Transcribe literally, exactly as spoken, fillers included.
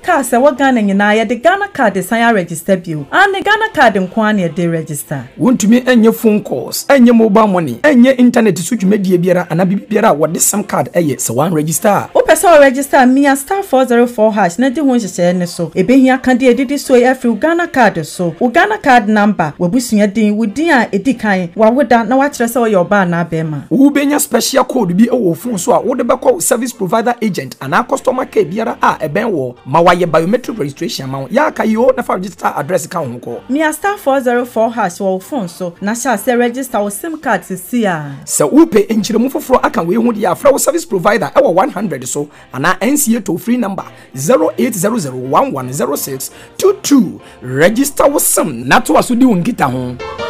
car se wa Ghana nyina ye de Ghana card san register bio and the Ghana card nkwa na de register wontumi enye phone calls enye mobile money enye internet so dwumadie biara ana bibiara wo de sim card eye se wan register o person register mia star four zero four hash na de ho nhye ne so ebehia kan de edidi so e afri Ghana card so o Ghana card number wabusua din wudin a edikan wawoda na wa kire se wo your ba na abema wo benya special code bi e wo phone so a wo de bekọ service provider agent ana customer care biara a eben wo ma waye biometric registration ma ya ka yo na fa register address ka ho ko mia star four zero four hash wo phone so na sha se register wo sim card si a se wo pe enchiremu foforo aka we hu de afra wo service provider e wo one hundred so ana N C A toll free number zero eight zero zero one one zero six two two register wo sim na to aso di wo nkita ho